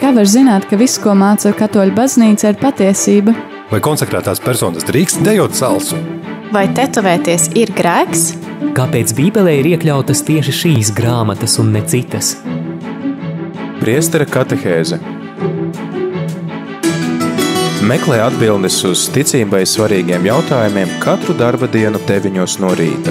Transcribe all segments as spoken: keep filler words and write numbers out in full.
Kā var zināt, ka viss, ko māca katoļu baznīca, ir patiesība? Vai konsekrētās personas drīkst dejot salsu? Vai tetovēties ir grēks? Kāpēc Bībelē ir iekļautas tieši šīs grāmatas un ne citas? Priestera katehēze. Meklē atbildes uz ticībai svarīgiem jautājumiem katru darba dienu deviņos no rīta.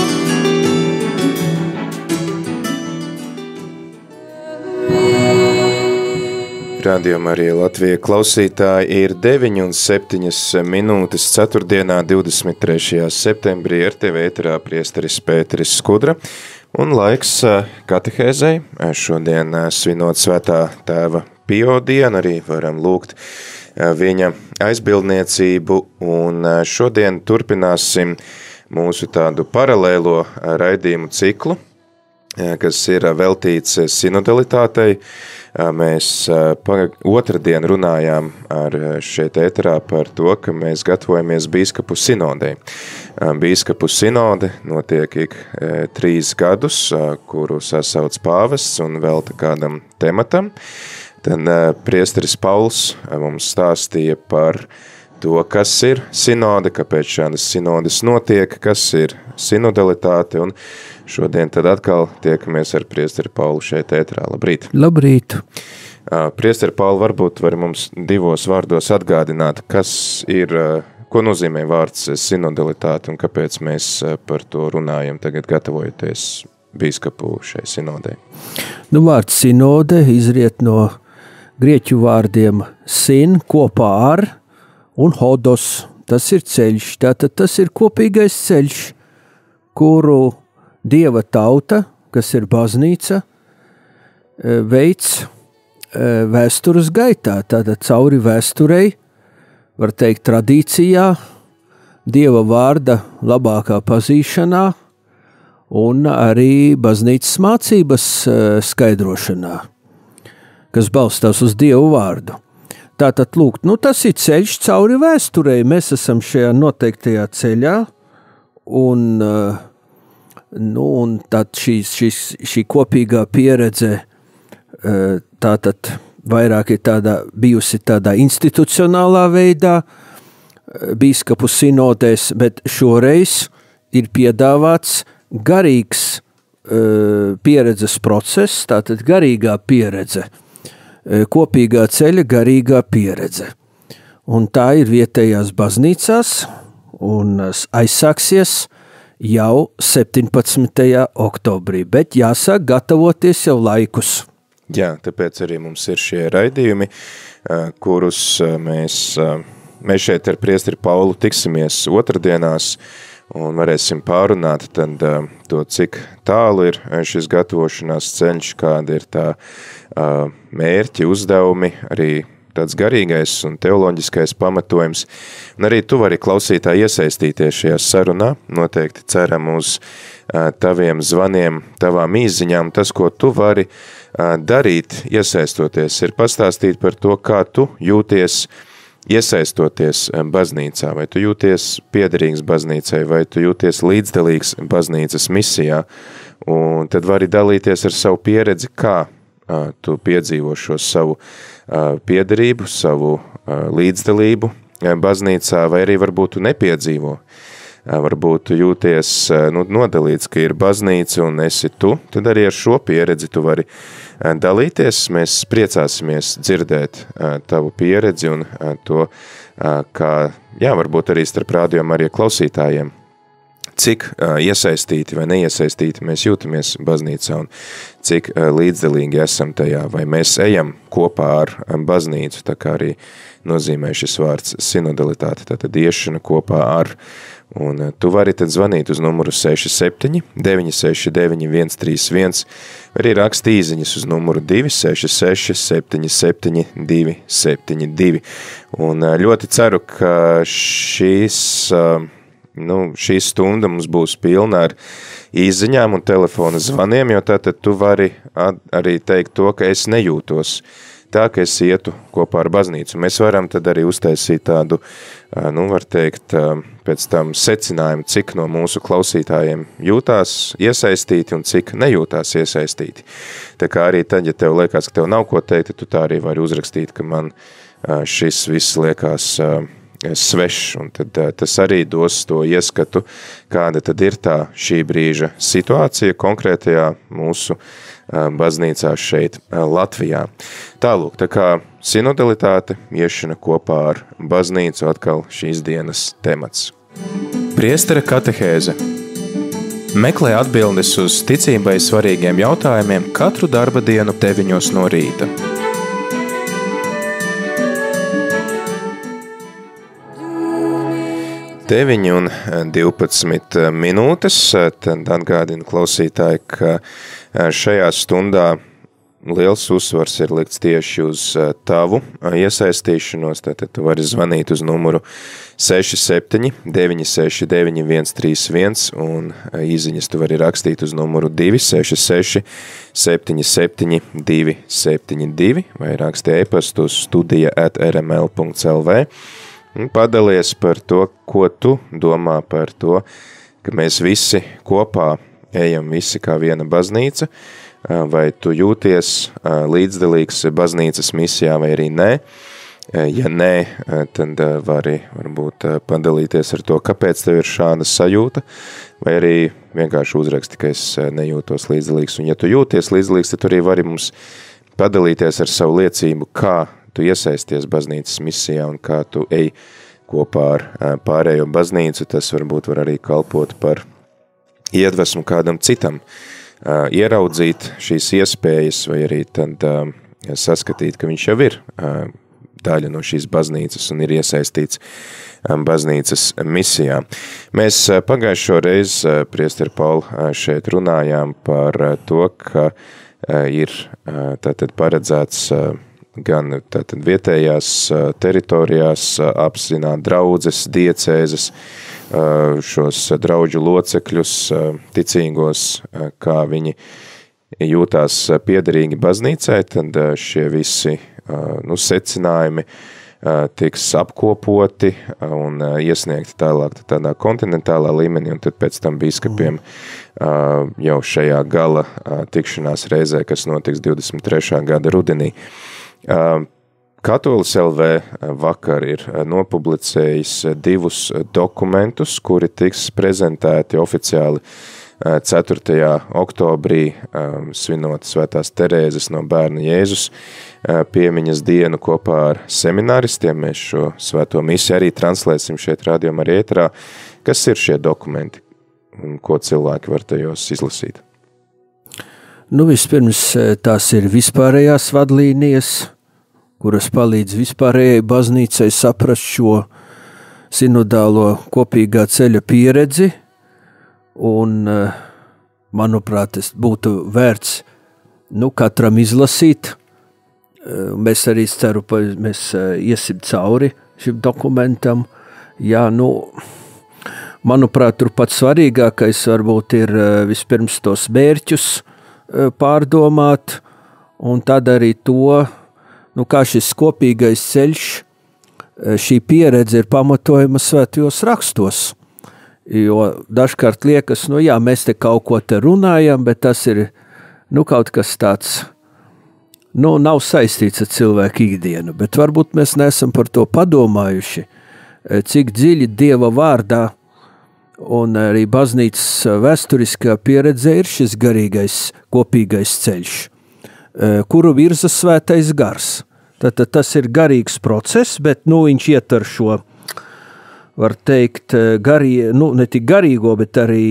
Radio Marija Latvija klausītāji, ir deviņi un septiņas minūtes ceturtdienā divdesmit trešajā septembrī ar tevi ēterā priesteris Pēteris Skudra un laiks katehēzei. Šodien svinot svētā tēva Pio dienu, arī varam lūgt viņa aizbildniecību, un šodien turpināsim mūsu tādu paralēlo raidījumu ciklu, kas ir veltīts sinodalitātei. Mēs otrdien runājām ar šeit ēterā par to, ka mēs gatavojamies bīskapu sinodei. Bīskapu sinode notiek ik trīs gadus, kuru sasauc pāvests un velta kādam tematam. Tad priesteris Pauls mums stāstīja par to, kas ir sinode, kāpēc šādas sinodes notiek, kas ir sinodalitāte, un šodien tad atkal tiekamies ar priesteri Paulu šeit ētrā. Labrīt! Labrīt! Priesteri Paulu, varbūt var mums divos vārdos atgādināt, kas ir, ko nozīmē vārds sinodalitāte un kāpēc mēs par to runājam tagad gatavojoties bīskapu šai sinodei. Nu, vārds sinode izriet no grieķu vārdiem sin, kopā ar, un hodos, tas ir ceļš. Tātad tas ir kopīgais ceļš, kuru Dieva tauta, kas ir baznīca, veids vēstures gaitā. Tātad cauri vēsturei, var teikt, tradīcijā, Dieva vārda labākā pazīšanā un arī baznīcas mācības skaidrošanā, kas balstās uz Dievu vārdu. Tātad, lūk, nu tas ir ceļš cauri vēsturei. Mēs esam šajā noteiktajā ceļā, un, nu, un tad šīs, šīs, šī kopīgā pieredze tātad vairāk ir tādā, bijusi tādā institucionālā veidā, bīskapu sinodēs, bet šoreiz ir piedāvāts garīgs pieredzes process, tātad garīgā pieredze. Kopīgā ceļa garīgā pieredze. Un tā ir vietējās baznīcās un aizsāksies jau septiņpadsmitajā oktobrī, bet jāsāk gatavoties jau laikus. Jā, tāpēc arī mums ir šie raidījumi, kurus mēs, mēs šeit ar priesteri Paulu tiksimies otrdienās un varēsim pārunāt tad to, cik tālu ir šis gatavošanās ceļš, kāda ir tā mērķi, uzdevumi, arī tāds garīgais un teoloģiskais pamatojums. Un arī tu vari klausītāji iesaistīties šajā sarunā, noteikti ceram uz taviem zvaniem, tavām īziņām. Tas, ko tu vari darīt, iesaistoties, ir pastāstīt par to, kā tu jūties iesaistoties baznīcā, vai tu jūties piederīgs baznīcai, vai tu jūties līdzdalīgs baznīcas misijā, un tad vari dalīties ar savu pieredzi, kā tu piedzīvo šo savu piederību, savu līdzdalību baznīcā, vai arī varbūt tu nepiedzīvo. Varbūt tu jūties nu, nodalīts, ka ir baznīca un esi tu, tad arī ar šo pieredzi tu vari dalīties. Mēs priecāsimies dzirdēt tavu pieredzi un to, kā, jā, varbūt arī starp Radio Marija klausītājiem, cik iesaistīti vai neiesaistīti mēs jūtamies baznīcā un cik līdzdalīgi esam tajā, vai mēs ejam kopā ar baznīcu, tā kā arī nozīmē šis vārds sinodalitāte, tātad iešana kopā ar. Un tu vari tad zvanīt uz numuru seši septiņi deviņi seši deviņi viens trīs viens, vai arī rakst īziņas uz numuru divi seši seši septiņi septiņi divi septiņi divi. Un ļoti ceru, ka šīs nu, šī stunda mums būs pilna ar izziņām un telefona zvaniem, jo tātad tu vari arī teikt to, ka es nejūtos tā, ka es ietu kopā ar baznīcu. Mēs varam tad arī uztaisīt tādu, nu, var teikt, pēc tam secinājumu, cik no mūsu klausītājiem jūtās iesaistīti un cik nejūtās iesaistīti. Tā kā arī tad, ja tev liekas, ka tev nav ko teikt, tu tā arī vari uzrakstīt, ka man šis viss liekas svešs, un tad tas arī dos to ieskatu, kāda tad ir tā šī brīža situācija konkrētajā mūsu baznīcā šeit Latvijā. Tālūk, tā kā sinodalitāte, iešana kopā ar baznīcu, atkal šīs dienas temats. Priestera katehēze. Meklē atbildes uz ticībai svarīgiem jautājumiem katru darba dienu deviņos no rīta. deviņi un divpadsmit minūtes, tad atgādinu klausītāji, ka šajā stundā liels uzsvars ir likts tieši uz tavu iesaistīšanos, tātad tu vari zvanīt uz numuru seši septiņi deviņi seši deviņi viens trīs viens un īziņas tu vari rakstīt uz numuru divi seši seši septiņi septiņi divi septiņi divi vai raksti e-pastu uz studija at r m l punkts l v. Padalies par to, ko tu domā par to, ka mēs visi kopā ejam visi kā viena baznīca, vai tu jūties līdzdalīgs baznīcas misijā vai arī nē. Ja nē, tad vari varbūt padalīties ar to, kāpēc tev ir šāda sajūta, vai arī vienkārši uzraksti, ka es nejūtos līdzdalīgs. Un ja tu jūties līdzdalīgs, tad tu arī vari mums padalīties ar savu liecību, kā tu iesaisties baznīcas misijā un kā tu ej kopā ar pārējo baznīcu, tas varbūt var arī kalpot par iedvesmu kādam citam, ieraudzīt šīs iespējas vai arī tad saskatīt, ka viņš jau ir daļa no šīs baznīcas un ir iesaistīts baznīcas misijā. Mēs pagājušo reizi, priesteri Paul, šeit runājām par to, ka ir tātad paredzēts gan tātad vietējās teritorijās apzināt draudzes, diecēzes, šos draudžu locekļus, ticīgos, kā viņi jūtās piederīgi baznīcai, tad šie visi nu, secinājumi tiks apkopoti un iesniegti tālāk tādā kontinentālā līmenī, un tad pēc tam biskupiem jau šajā gala tikšanās reizē, kas notiks divdesmit trešā gada rudenī. Katolis L V vakar ir nopublicējis divus dokumentus, kuri tiks prezentēti oficiāli ceturtajā oktobrī, svinot Svētās Terēzes no Bērna Jēzus piemiņas dienu kopā ar semināristiem. Mēs šo svēto misiju arī translēsim šeit rādījumā arī ēterā. Kas ir šie dokumenti un ko cilvēki var tajos izlasīt? Nu, vispirms tās ir vispārējās vadlīnijas, kuras palīdz vispārējai baznīcai saprast šo sinodālo kopīgā ceļa pieredzi, un, manuprāt, tas būtu vērts nu, katram izlasīt. Mēs arī ceru, ka mēs iesim cauri šim dokumentam. Jā, nu, manuprāt, tur pats svarīgākais varbūt ir vispirms tos mērķus pārdomāt, un tad arī to, nu, kā šis kopīgais ceļš, šī pieredze ir pamatojama svētajos rakstos. Jo dažkārt liekas, nu jā, mēs te kaut ko te runājam, bet tas ir, nu, kaut kas tāds, nu, nav saistīts ar cilvēku ikdienu, bet varbūt mēs neesam par to padomājuši, cik dziļi Dieva vārdā un arī baznīcas vēsturiskā pieredze ir šis garīgais kopīgais ceļš, kuru virza svētais gars. Tātad tas ir garīgs process, bet nu, viņš ietver šo, var teikt, garī, nu, ne tik garīgo, bet arī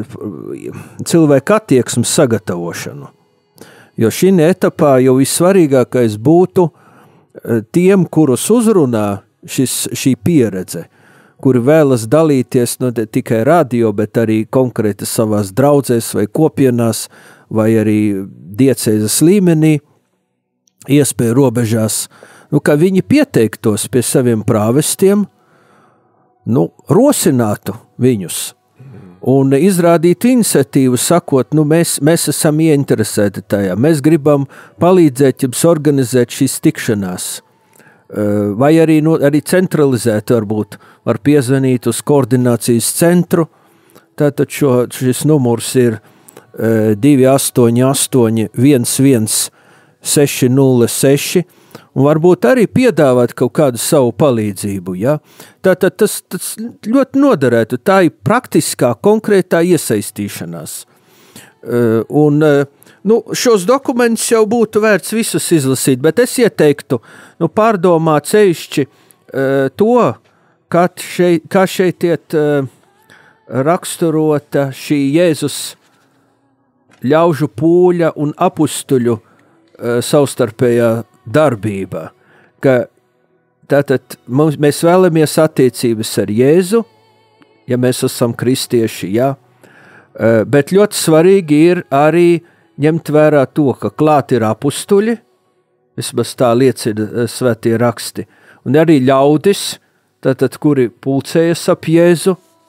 cilvēku attieksmes sagatavošanu. Jo šī etapā jau vissvarīgākais būtu tiem, kurus uzrunā šis, šī pieredze, kuri vēlas dalīties ne nu, tikai radio, bet arī konkrēti savās draudzēs vai kopienās, vai arī diecēzes līmenī, iespēju robežās, nu, ka viņi pieteiktos pie saviem prāvestiem, nu, rosinātu viņus. Un izrādīt iniciatīvu, sakot, nu mēs, mēs esam ieinteresēti tajā, mēs gribam palīdzēt jums organizēt šīs tikšanās. Vai arī, nu, arī centralizēt varbūt, var piezvanīt uz koordinācijas centru, tātad šo, šis numurs ir divi astoņi astoņi viens viens seši nulle seši, un varbūt arī piedāvāt kaut kādu savu palīdzību. Ja? Tātad tas, tas ļoti noderētu, tā ir praktiskā, konkrētā iesaistīšanās. Un nu, šos dokumentus jau būtu vērts visus izlasīt, bet es ieteiktu nu, pārdomāt sevišķi to, kā šeit, kā šeit iet raksturota šī Jēzus ļaužu pūļa un apustuļu uh, savstarpējā darbība, ka tātad mums, mēs vēlamies attiecības ar Jēzu, ja mēs esam kristieši, jā, uh, bet ļoti svarīgi ir arī ņemt vērā to, ka klāt ir apustuļi, vismaz tā liecina uh, svētie raksti, un arī ļaudis, tātad, kuri pulcējas ap Jēzu,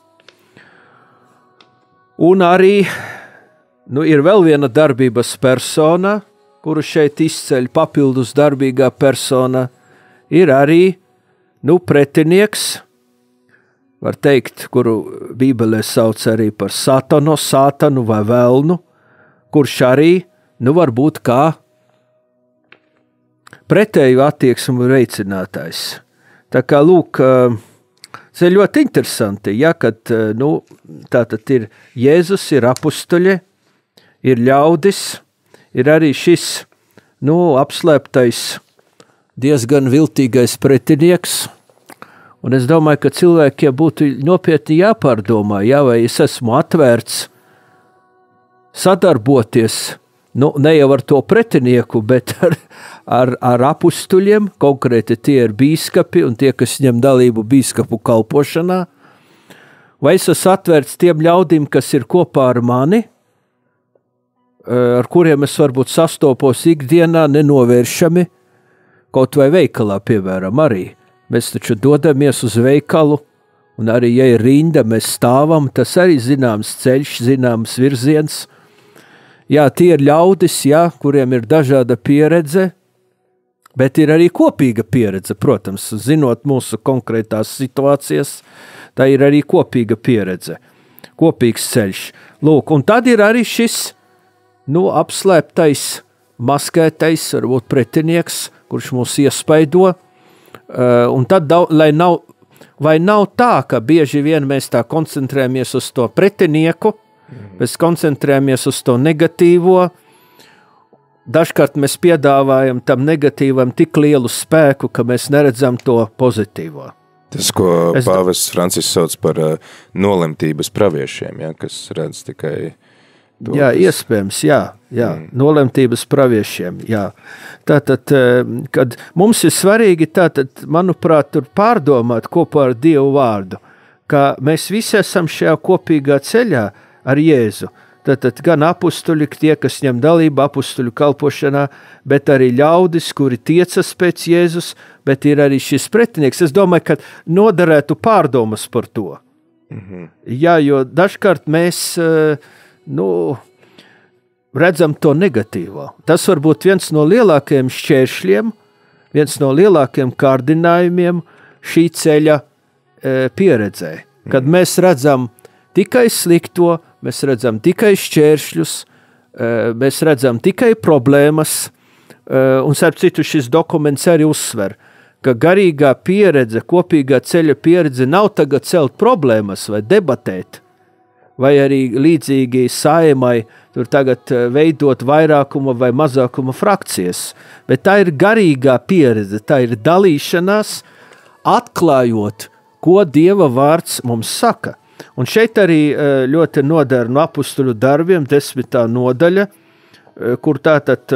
un arī nu, ir vēl viena darbības persona, kuru šeit izceļ papildus darbīgā persona, ir arī nu, pretinieks, var teikt, kuru Bībelē sauc arī par satano, sātanu vai velnu, kurš arī nu, var būt kā pretēju attieksmu veicinātājs. Tā kā, lūk, tas ir ļoti interesanti, ja, kad nu, tātad ir Jēzus, ir apustuļi, ir ļaudis, ir arī šis nu, apslēptais, diezgan viltīgais pretinieks. Un es domāju, ka cilvēkiem būtu nopietni jāpārdomā, jā, vai es esmu atvērts sadarboties, nu, ne jau ar to pretinieku, bet ar, ar, ar apustuļiem, konkrēti tie ir bīskapi un tie, kas ņem dalību bīskapu kalpošanā. Vai es esmu atvērts tiem ļaudim, kas ir kopā ar mani, ar kuriem es varbūt sastopos ikdienā nenovēršami, kaut vai veikalā, piemēram, arī. Mēs taču dodamies uz veikalu, un arī, ja ir rinda, mēs stāvam, tas arī zināms ceļš, zināms virziens. Jā, tie ir ļaudis, jā, kuriem ir dažāda pieredze, bet ir arī kopīga pieredze, protams, zinot mūsu konkrētās situācijas, tā ir arī kopīga pieredze, kopīgs ceļš. Lūk, un tad ir arī šis nu, apslēptais, maskētais, varbūt pretinieks, kurš mūs iespaido, uh, un tad, lai nav, vai nav tā, ka bieži vien mēs tā koncentrējamies uz to pretinieku, mēs koncentrējamies uz to negatīvo, dažkārt mēs piedāvājam tam negatīvam tik lielu spēku, ka mēs neredzam to pozitīvo. Tas, ko Es pāvests Francis sauc par uh, nolemtības praviešiem, ja, kas redz tikai to, Jā, kas... iespējams, jā, jā. Mm. Nolemtības praviešiem, jā. Tātad, kad mums ir svarīgi, tātad, manuprāt, tur pārdomāt kopā ar Dievu vārdu, ka mēs visi esam šajā kopīgā ceļā ar Jēzu. Tātad gan apustuļi, tie, kas ņem dalību apustuļu kalpošanā, bet arī ļaudis, kuri tiecas pēc Jēzus, bet ir arī šis pretinieks. Es domāju, ka noderētu pārdomas par to. Mm-hmm. Jā, jo dažkārt mēs... Nu, redzam to negatīvo. Tas var būt viens no lielākajiem šķēršļiem, viens no lielākajiem kārdinājumiem šī ceļa e, pieredzē. Kad mēs redzam tikai slikto, mēs redzam tikai šķēršļus, e, mēs redzam tikai problēmas, e, un starp citu šis dokuments arī uzsver, ka garīgā pieredze, kopīgā ceļa pieredze nav tagad celt problēmas vai debatēt, vai arī līdzīgi saimai tur tagad veidot vairākuma vai mazākuma frakcijas. Bet tā ir garīgā pieredze, tā ir dalīšanās, atklājot, ko Dieva vārds mums saka. Un šeit arī ļoti noder no apustuļu darbiem, desmitā nodaļa, kur tātad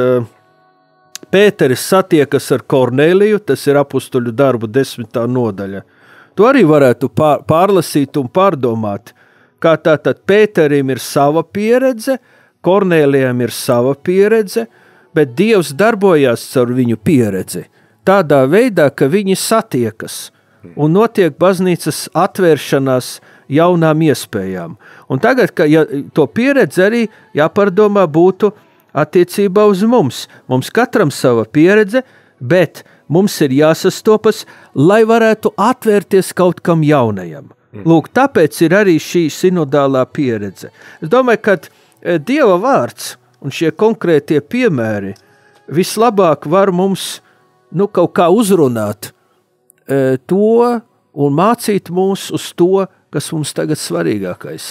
Pēteris satiekas ar Korneliju, tas ir apustuļu darbu desmitā nodaļa. To arī varētu pār, pārlasīt un pārdomāt, kā tātad Pēterim ir sava pieredze, Kornelijam ir sava pieredze, bet Dievs darbojās caur viņu pieredzi. Tādā veidā, ka viņi satiekas un notiek baznīcas atvēršanās jaunām iespējām. Un tagad, ka ja to pieredzi arī jāpārdomā būtu attiecībā uz mums. Mums katram sava pieredze, bet mums ir jāsastopas, lai varētu atvērties kaut kam jaunajam. Lūk, tāpēc ir arī šī sinodālā pieredze. Es domāju, ka Dieva vārds un šie konkrētie piemēri vislabāk var mums nu, kaut kā uzrunāt e, to un mācīt mūs uz to, kas mums tagad svarīgākais.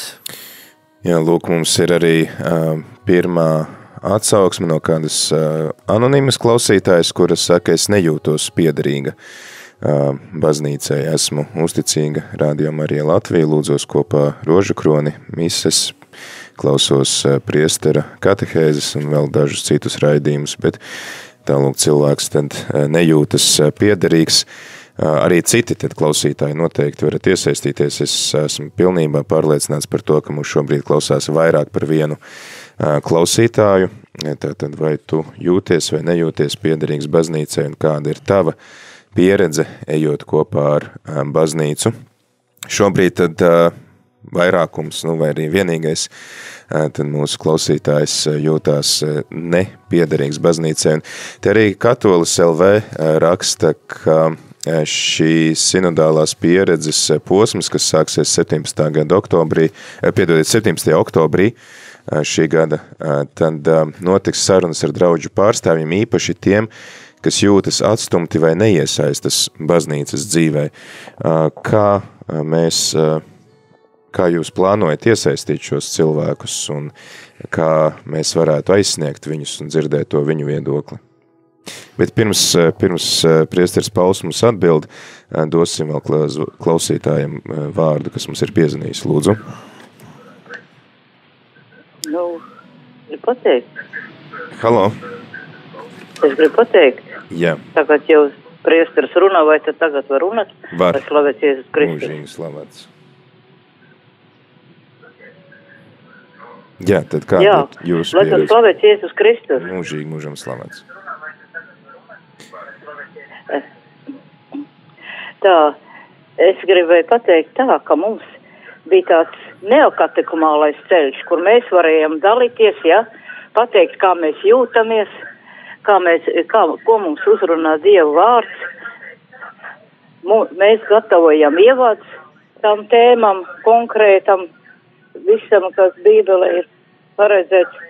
Jā, lūk, mums ir arī uh, pirmā atsauksme no kādas uh, anonīmas klausītājas, kuras saka, es nejūtos piederīga uh, baznīcai, esmu uzticīga Radio Marija Latvija, lūdzos kopā rožakroni, mises, klausos uh, priestera katehēzes un vēl dažus citus raidījumus, bet tālūk cilvēks tad uh, nejūtas uh, piederīgs. Uh, arī citi tad klausītāji noteikti varat iesaistīties. Es esmu pilnībā pārliecināts par to, ka mums šobrīd klausās vairāk par vienu uh, klausītāju. Tātad vai tu jūties vai nejūties piederīgs baznīcai un kāda ir tava pieredze, ejot kopā ar uh, baznīcu. Šobrīd tad uh, vairākums, nu vai arī vienīgais, uh, tad mūsu klausītājs uh, jūtās uh, nepiederīgs baznīcai. Un te arī Katolis L V uh, raksta, ka šī sinodālās pieredzes posms, kas sāksies septiņpadsmitā gada oktobrī, piedodiet, septiņpadsmitajā oktobrī šī gada, tad notiks sarunas ar draudžu pārstāvjiem, īpaši tiem, kas jūtas atstumti vai neiesaistas baznīcas dzīvē. Kā mēs, kā jūs plānojat iesaistīt šos cilvēkus un kā mēs varētu aizsniegt viņus un dzirdēt to viņu viedokli? Bet pirms, pirms priesteris Pauls mums atbild, dosim vēl klausītājiem vārdu, kas mums ir piezvanījis. Lūdzu. Nu, gribu pateikt. Halo. Es gribu pateikt. Jā. Tagad jau priesteris runā, vai tad tagad var runāt? Var. Lai slavēts Jēzus Kristus. Mūžīgi slavēts. Jā, tad kā Jā, jūs lai tad slavēts Jēzus Kristus. Mūžīgi, mūžam slavēts. Tā, es gribēju pateikt tā, ka mums bija tāds neokatekumālais ceļš, kur mēs varējām dalīties, ja, pateikt, kā mēs jūtamies, kā mēs, kā, ko mums uzrunā Dieva vārds. M- mēs gatavojam ievads tam tēmam, konkrētam, visam, kas Bībelē ir paredzēts.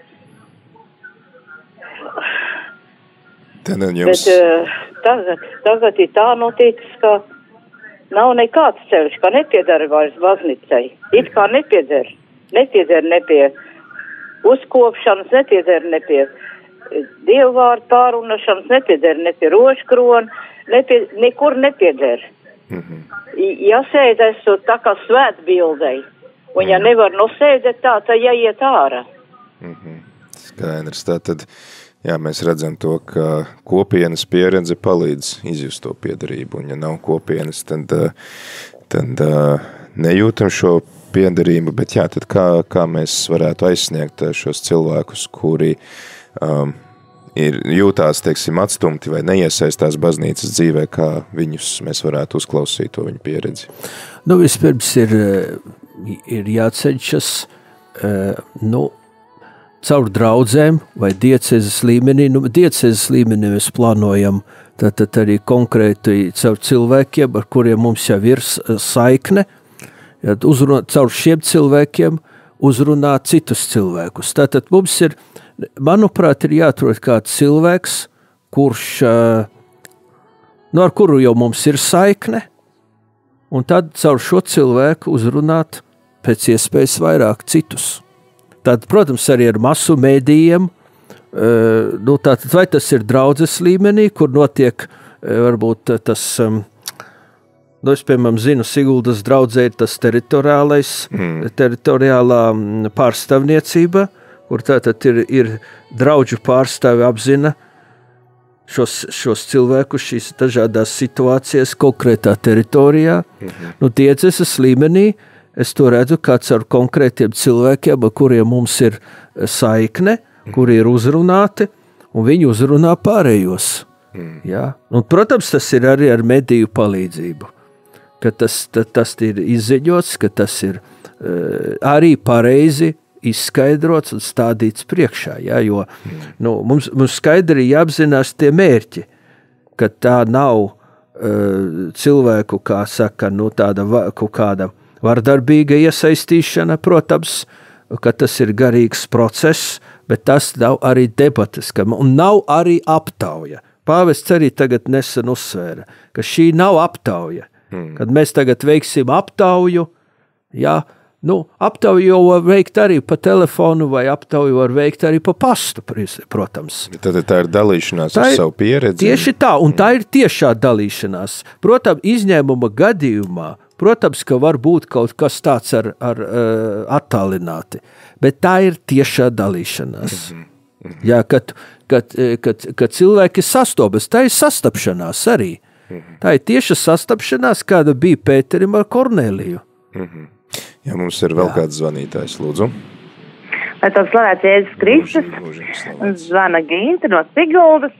Tad jums... Bet uh, tagad, tagad ir tā noticis, ka nav nekāds ceļš, ka nepiedara vairs baznīcai. It kā nepiedara. Nepiedara ne pie uzkopšanas, nepiedara ne pie dievvvārdu pārunašanas, nepiedara ne pie rožkrona, nepie, nekur nepiedara. Mm-hmm. Ja sēdēs tā kā svētbildei, un ja nevar nosēdēt tā, tad jāiet ārā. Mm-hmm. Skaidrs, tātad... Jā, mēs redzam to, ka kopienas pieredze palīdz izjust to piederību, un ja nav kopienas, tad, tad nejūtam šo piederību, bet jā, tad kā, kā mēs varētu aizsniegt šos cilvēkus, kuri um, ir jūtās, teiksim, atstumti vai neiesaistās baznīcas dzīvē, kā viņus mēs varētu uzklausīt to viņu pieredzi? Nu, vispirms ir, ir jāceļšas, nu, caur draudzēm vai diecezes līmenī. Nu, diecezes līmenī mēs plānojam tātad arī konkrēti caur cilvēkiem, ar kuriem mums jau ir saikne, ja, uzrunāt, caur šiem cilvēkiem uzrunāt citus cilvēkus. Tātad mums ir, manuprāt, ir jāatrod kāds cilvēks, kurš, nu, ar kuru jau mums ir saikne, un tad caur šo cilvēku uzrunāt pēc iespējas vairāk citus. Tad, protams, arī ar masu mēdījiem, nu, tātad, vai tas ir draudzes līmenī, kur notiek, varbūt tas, nu, es, piemēram, zinu, Siguldas draudzē ir tas teritoriālais, mm. teritoriālā pārstāvniecība, kur tātad ir, ir draudžu pārstāvi apzina šos, šos cilvēkus, šīs dažādās situācijas konkrētā teritorijā, mm-hmm. nu, dieceses līmenī. Es to redzu kāds ar konkrētiem cilvēkiem, ar kuriem mums ir saikne, kuri ir uzrunāti, un viņi uzrunā pārējos. Mm. Ja? Un, protams, tas ir arī ar mediju palīdzību. ka tas, ta, tas ir izziņots, ka tas ir uh, arī pareizi izskaidrots un stādīts priekšā, ja, jo nu, mums, mums skaidri jāapzinās tie mērķi, ka tā nav uh, cilvēku, kā saka, nu, tāda kaut kāda vardarbīga iesaistīšana, protams, ka tas ir garīgs process, bet tas nav arī debates, ka, un nav arī aptauja. Pāvests arī tagad nesen uzsvēra, ka šī nav aptauja. Hmm. Kad mēs tagad veiksim aptauju, ja, nu, aptauju jau var veikt arī pa telefonu, vai aptauju var veikt arī pa pastu, protams. Tad tā ir dalīšanās tā ar ir, savu pieredzi. Tieši tā, un tā ir tiešā dalīšanās. Protams, izņēmuma gadījumā, protams, ka var būt kaut kas tāds ar, ar uh, attālināti, bet tā ir tiešā dalīšanās. Mm-hmm. Mm-hmm. Jā, kad, kad, kad, kad cilvēki sastopas, tā ir sastapšanās arī. Mm-hmm. Tā ir tieša sastapšanās, kāda bija Pēterim ar Korneliju. Mm-hmm. Jā, mums ir vēl Jā. kāds zvanītājs, lūdzu. Lai tāds slavēts Jēzus Kristus, zvana Ginta no Siguldas,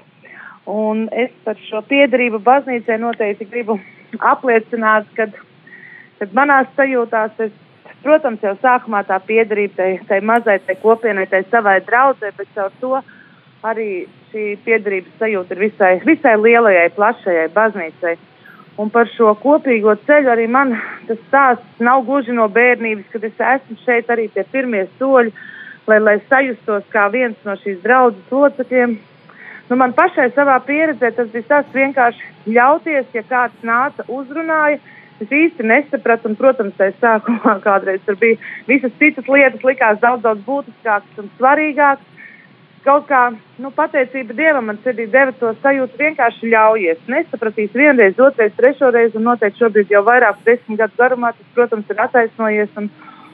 un es par šo piederību baznīcai noteikti gribu apliecināt, kad Tad manās sajūtās, es, protams, jau sākumā tā piederība tai, tai mazai, tai kopienai, tai savai draudzē, bet caur to arī šī piederības sajūta ir visai, visai lielajai, plašajai baznīcai. Un par šo kopīgo ceļu arī man tas stāsts nav gluži no bērnības, kad es esmu šeit arī tie pirmie soļi, lai, lai sajustos kā viens no šīs draudzes locekļiem. Nu, man pašai savā pieredzē tas bija tas vienkārši ļauties, ja kāds nāca uzrunāja, es īsti nesapratu, un, protams, tai sākumā kādreiz tur bija visas citas lietas, likās daudz, daudz būtiskākas un svarīgākas. Kaut kā, nu, pateicība Dievam man sirdī deva to sajūtu vienkārši ļaujies. Nesapratīs vienreiz, otrais, trešoreiz, un noteikti šobrīd jau vairāk desmit gadu garumā, tas, protams, ir attaisnojies. Un,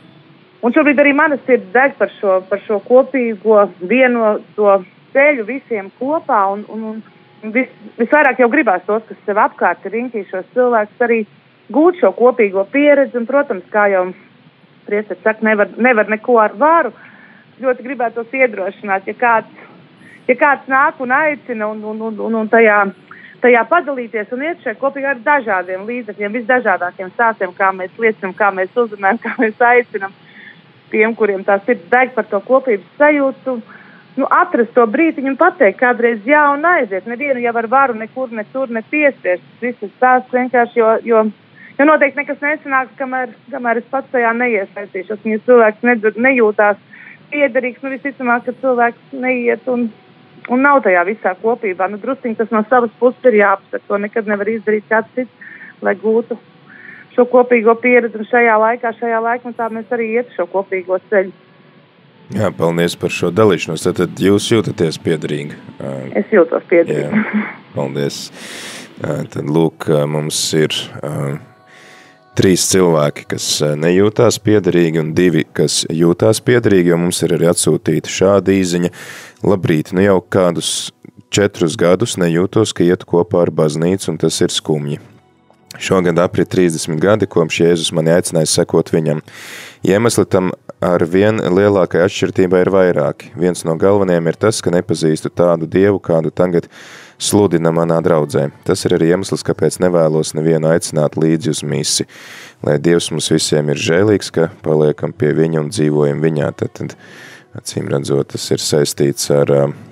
un šobrīd arī mana sirds deg par šo, par šo kopīgo vienoto ceļu visiem kopā, un, un, un vis, visvairāk jau gribās tos, kas sev apkārt ir riņķīšos cilvēkus arī gūt šo kopīgo pieredzi, un, protams, kā jau priesteris saka, nevar, nevar neko ar varu, ļoti gribētos iedrošināt, ja kāds, ja kāds nāk un aicina un, un, un, un, un tajā, tajā padalīties un iet šeit kopīgi ar dažādiem līdzekļiem, visdažādākiem stāstiem, kā mēs liecinam, kā mēs uzrunājam, kā mēs aicinam tiem, kuriem tā sirds deg par to kopības sajūtu, nu, atrast to brītiņu un pateikt kādreiz jā un aiziet. Nevienu jau ar varu nekur, ne tur, ne piespiest. Viss stāsts vienkārši, jo, jo Jo noteikti nekas nesanāks, kamēr, kamēr es pats tajā neiesaistīšos. Un ja cilvēks ne, nejūtās piederīgs, nu visticamāk, ka cilvēks neiet un, un nav tajā visā kopībā. Nu drusciņi tas no savas puses ir jāapsver. To nekad nevar izdarīt kāds cits, lai gūtu šo kopīgo pieredzi. Un šajā laikā, šajā laikmetā mēs arī iet šo kopīgo ceļu. Jā, paldies par šo dalīšanos. Tad jūs jūtaties piederīgi? Es jūtos piederīgi. Jā, paldies. Tad lūk, mums ir trīs cilvēki, kas nejūtās piederīgi, un divi, kas jūtās piederīgi, jo mums ir arī atsūtīta šāda īziņa. Labrīt, nu jau kādus četrus gadus nejūtos, ka ietu kopā ar baznīcu, un tas ir skumji. Šogad aprit trīsdesmit gadi, kopš Jēzus mani aicināja sekot viņam. Iemesli tam ar vien lielākai atšķirtībai ir vairāki. Viens no galvenajiem ir tas, ka nepazīstu tādu Dievu, kādu tagad sludina manā draudzē. Tas ir arī iemesls, kāpēc nevēlos nevienu aicināt līdzi uz misi. Lai Dievs mums visiem ir žēlīgs, ka paliekam pie viņa un dzīvojam viņā. Tad, tad acīm redzot, tas ir saistīts ar,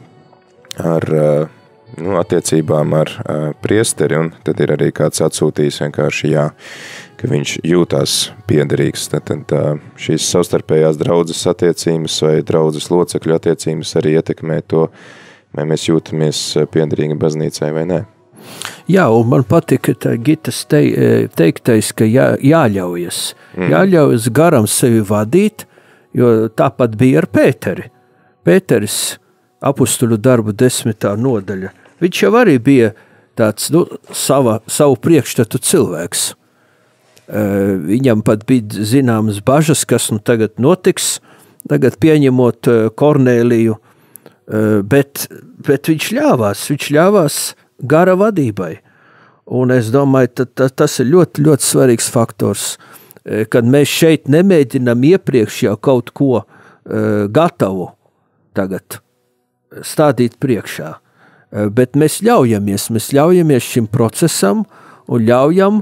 ar nu, attiecībām ar priesteri, un tad ir arī kāds atsūtījis vienkārši jā, ka viņš jūtās piederīgs. Tad, tad šīs savstarpējās draudzes attiecības vai draudzes locekļu attiecības arī ietekmē to, vai mēs jūtamies piederīgi baznīcai vai nē. Jā, un man patika tā Gitas te, teiktais, ka jā, jāļaujas. Mm. Jāļaujas garam sevi vadīt, jo tāpat bija ar Pēteri. Pēteris apustuļu darbu desmitā nodaļa. Viņš jau arī bija tāds, nu, sava, savu priekšstatu cilvēks. Uh, viņam pat bija zināmas bažas, kas nu tagad notiks, tagad pieņemot uh, Kornēliju, uh, bet, bet viņš ļāvās, viņš ļāvās gara vadībai. Un es domāju, ta, ta, tas ir ļoti, ļoti svarīgs faktors, uh, kad mēs šeit nemēģinām iepriekš jau kaut ko uh, gatavu tagad stādīt priekšā, uh, bet mēs ļaujamies, mēs ļaujamies šim procesam un ļaujam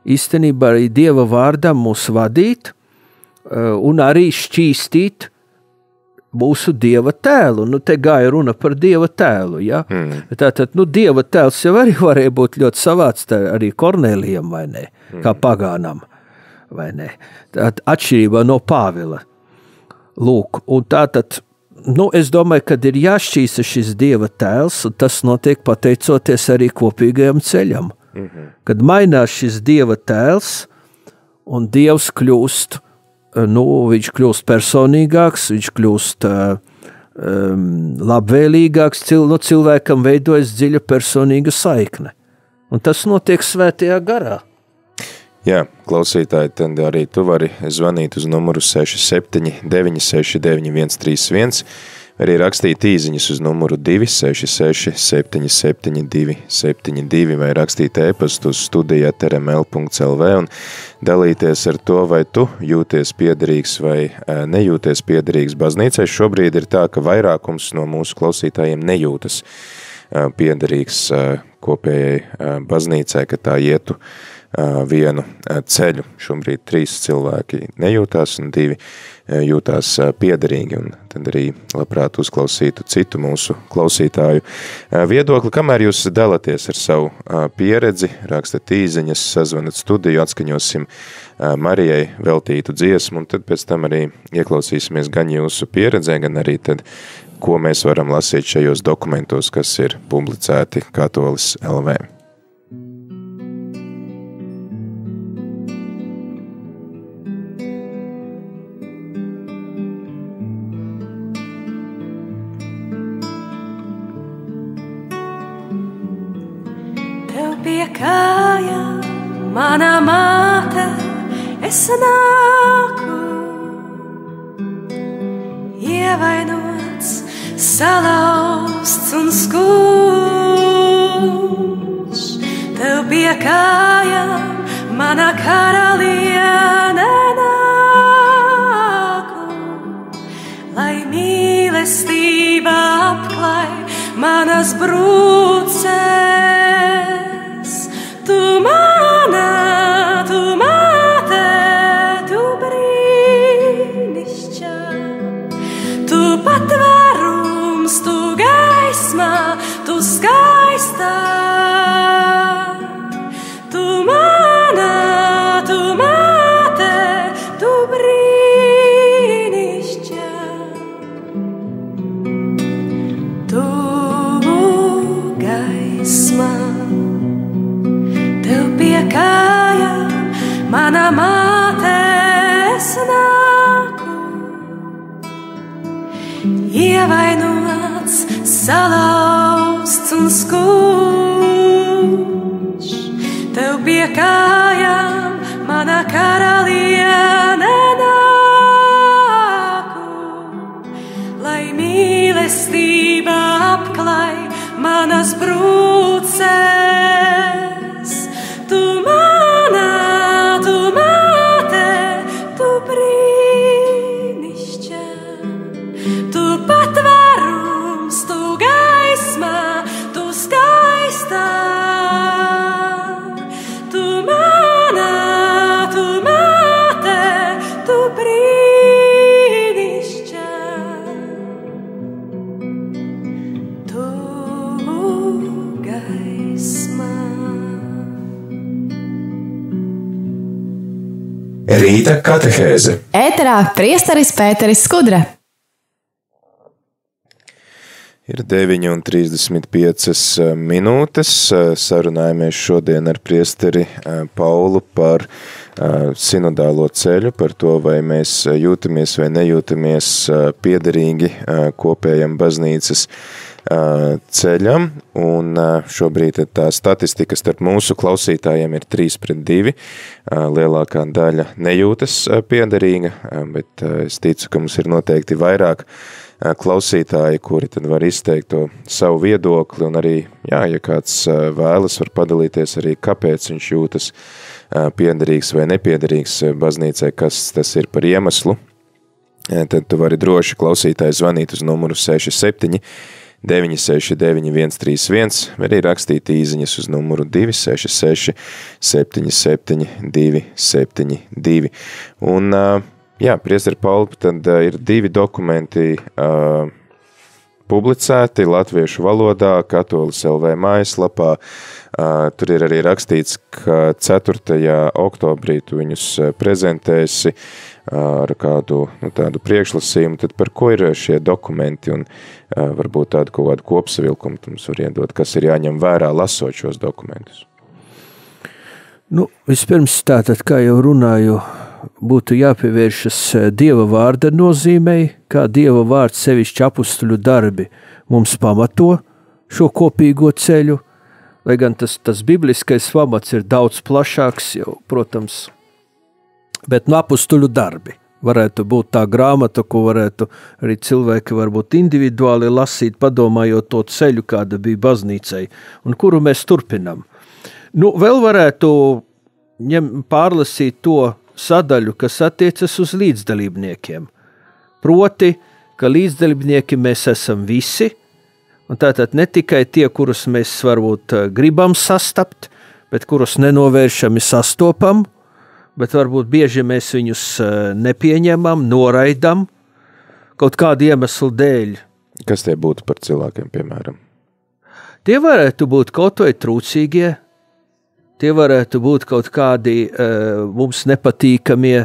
īstenībā arī Dieva vārdam mūs vadīt un arī šķīstīt mūsu Dieva tēlu. Nu, te gāja runa par Dieva tēlu, ja? Mm. Tātad, nu, Dieva tēls jau arī varēja būt ļoti savāds arī Kornelijam, vai ne? Mm. Kā pagānam, vai ne? Tātad, atšķirībā no Pāvila. Lūk, un tātad, nu, es domāju, kad ir jāšķīsta šis Dieva tēls, un tas notiek pateicoties arī kopīgajam ceļam. Mm-hmm. Kad mainās šis Dieva tēls, un Dievs kļūst Nu, viņš kļūst personīgāks, viņš kļūst uh, um, labvēlīgāks, cil, no cilvēkam veidojas dziļa personīga saikne. Un tas notiek svētajā garā. Jā, klausītāji, tad arī tu vari zvanīt uz numuru seši septiņi deviņi seši deviņi viens trīs viens, arī rakstīt īziņas uz numuru divi seši seši septiņi septiņi divi septiņi divi vai rakstīt e-pastu uz studija at r m l punkts l v un dalīties ar to, vai tu jūties piederīgs vai nejūties piederīgs baznīcai. Šobrīd ir tā, ka vairākums no mūsu klausītājiem nejūtas piederīgs kopējai baznīcai, ka tā ietu vienu ceļu. Šobrīd trīs cilvēki nejūtās un divi jūtās piederīgi, un tad arī labprāt uzklausītu citu mūsu klausītāju viedokli. Kamēr jūs dalaties ar savu pieredzi, rakstat īziņas, sazvanat studiju, atskaņosim Marijai veltītu dziesmu, un tad pēc tam arī ieklausīsimies gan jūsu pieredzē, gan arī tad, ko mēs varam lasīt šajos dokumentos, kas ir publicēti Katolis L V. Kāja, mana māte, es nāku, ievainots, salauzts un skurš. Tev pie kājām, mana karaliene nāku, lai mīlestība apklāj manas brūces. Tu mana, tu māte, tu brīnišķā, tu patvērums, tu gaismā, tu skaistā. Tu mana, tu māte, tu brīnišķā, tu gaismā. Kājām, mana māte, es nāku, ievainots, salauzts un skurš. Tev pie kājām, mana karaliene nāku, lai mīlestība apklāj manas brūces. Rīta katehēze. Ēterā priesteris Pēteris Skudra. Ir deviņi un trīsdesmit piecas minūtes. Sarunājamies šodien ar priesteri Paulu par sinodālo ceļu, par to, vai mēs jūtamies vai nejūtamies piederīgi kopējam baznīcas ceļam, un šobrīd tā statistika starp mūsu klausītājiem ir trīs pret divi. Lielākā daļa nejūtas piederīga, bet es ticu, ka mums ir noteikti vairāk klausītāji, kuri tad var izteikt to savu viedokli, un arī, jā, ja kāds vēlas, var padalīties arī, kāpēc viņš jūtas piederīgs vai nepiederīgs baznīcai, kas tas ir par iemeslu. Tad tu vari droši klausītāji zvanīt uz numuru seši septiņi deviņi seši deviņi viens trīs viens, vai arī rakstīt īziņas uz numuru divi seši seši septiņi septiņi divi septiņi divi. Un, jā, priesteri Pauli, tad ir divi dokumenti uh, publicēti latviešu valodā, Katolis L V mājaslapā. Uh, tur ir arī rakstīts, ka ceturtajā oktobrī tu viņus prezentēsi ar kādu nu, tādu priekšlasījumu. Tad par ko ir šie dokumenti un uh, varbūt tādu kaut kādu kopsavilkumu tu mums var iedot, kas ir jāņem vērā lasot šos dokumentus? Nu, vispirms tātad, kā jau runāju, būtu jāpievēršas Dieva vārda nozīmei, kā Dieva vārds sevišķi apustuļu darbi mums pamato šo kopīgo ceļu, lai gan tas, tas bibliskais pamats ir daudz plašāks jau, protams, bet no apustuļu darbi varētu būt tā grāmata, ko varētu arī cilvēki varbūt individuāli lasīt, padomājot to ceļu, kāda bija baznīcai, un kuru mēs turpinam. Nu, vēl varētu ņem, pārlasīt to sadaļu, kas attiecas uz līdzdalībniekiem. Proti, ka līdzdalībnieki mēs esam visi, un tātad ne tikai tie, kurus mēs varbūt gribam sastapt, bet kurus nenovēršami sastopam, bet varbūt bieži mēs viņus nepieņemam, noraidam, kaut kādu iemeslu dēļ. Kas tie būtu par cilvēkiem, piemēram? Tie varētu būt kaut vai trūcīgie, tie varētu būt kaut kādi uh, mums nepatīkamie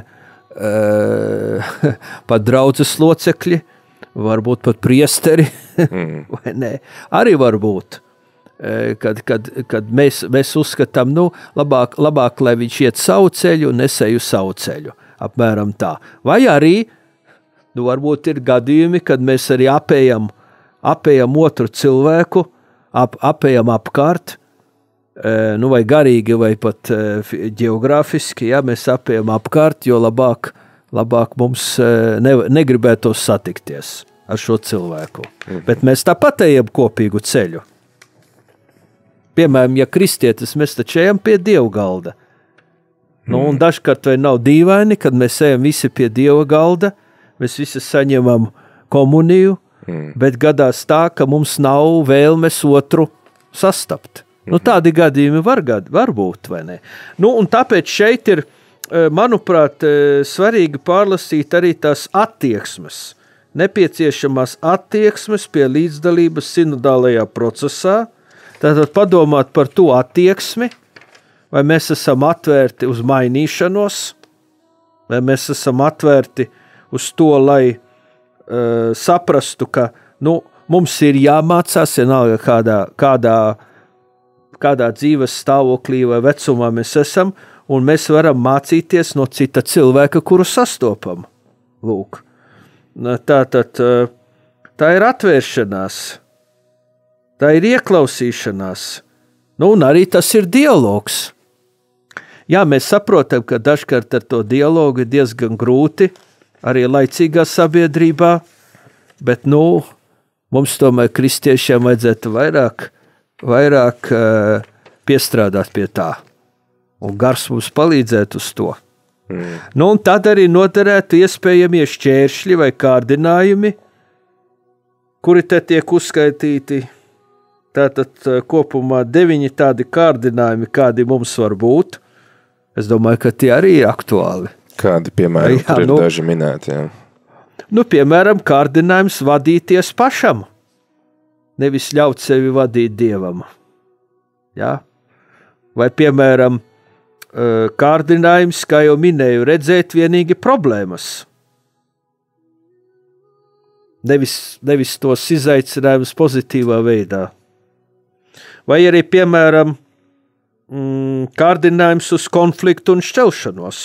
uh, pat draudzes locekļi, varbūt pat priesteri, mm. vai ne? Arī var būt, uh, kad, kad, kad mēs, mēs uzskatām, nu, labāk, labāk, lai viņš iet savu ceļu un es eju savu ceļu, apmēram tā. Vai arī, nu, varbūt ir gadījumi, kad mēs arī apējam, apējam otru cilvēku, ap, apējam apkārt, nu, vai garīgi, vai pat ģeogrāfiski, ja mēs apējam apkārt, jo labāk, labāk mums ne, negribētos satikties ar šo cilvēku. Mhm. Bet mēs tāpat ejam kopīgu ceļu. Piemēram, ja kristietis, mēs taču ejam pie Dieva galda. Mhm. Nu, un dažkārt vai nav dīvaini, kad mēs ejam visi pie Dieva galda, mēs visi saņemam komuniju, mhm. bet gadās tā, ka mums nav vēlmes otru sastapt. Nu, tādi gadījumi var, var būt, vai ne? Nu, un tāpēc šeit ir, manuprāt, svarīgi pārlasīt arī tās attieksmes, nepieciešamās attieksmes pie līdzdalības sinodālajā procesā, tātad padomāt par to attieksmi, vai mēs esam atvērti uz mainīšanos, vai mēs esam atvērti uz to, lai uh, saprastu, ka, nu, mums ir jāmācās, vienalga kādā, kādā kādā dzīves stāvoklī vai vecumā mēs esam, un mēs varam mācīties no cita cilvēka, kuru sastopam. Lūk. Tā, tad, tā ir atvēršanās, tā ir ieklausīšanās, nu, un arī tas ir dialogs. Jā, mēs saprotam, ka dažkārt ar to dialogu ir diezgan grūti, arī laicīgā sabiedrībā, bet, nu, mums tomēr kristiešiem vajadzētu vairāk vairāk uh, piestrādāt pie tā, un gars mums palīdzēt uz to. Mm. Nu, un tad arī noderētu iespējamie šķēršļi vai kārdinājumi, kuri te tiek uzskaitīti, tātad uh, kopumā deviņi tādi kārdinājumi, kādi mums var būt. Es domāju, ka tie arī ir aktuāli. Kādi, piemēram, jā, tur ir nu, daži minēti, jā. Nu, piemēram, kārdinājums vadīties pašam, nevis ļaut sevi vadīt Dievam. Ja? Vai, piemēram, kārdinājums, kā jau minēju, redzēt vienīgi problēmas. Nevis, nevis tos izaicinājumus pozitīvā veidā. Vai arī, piemēram, kārdinājums uz konfliktu un šķelšanos.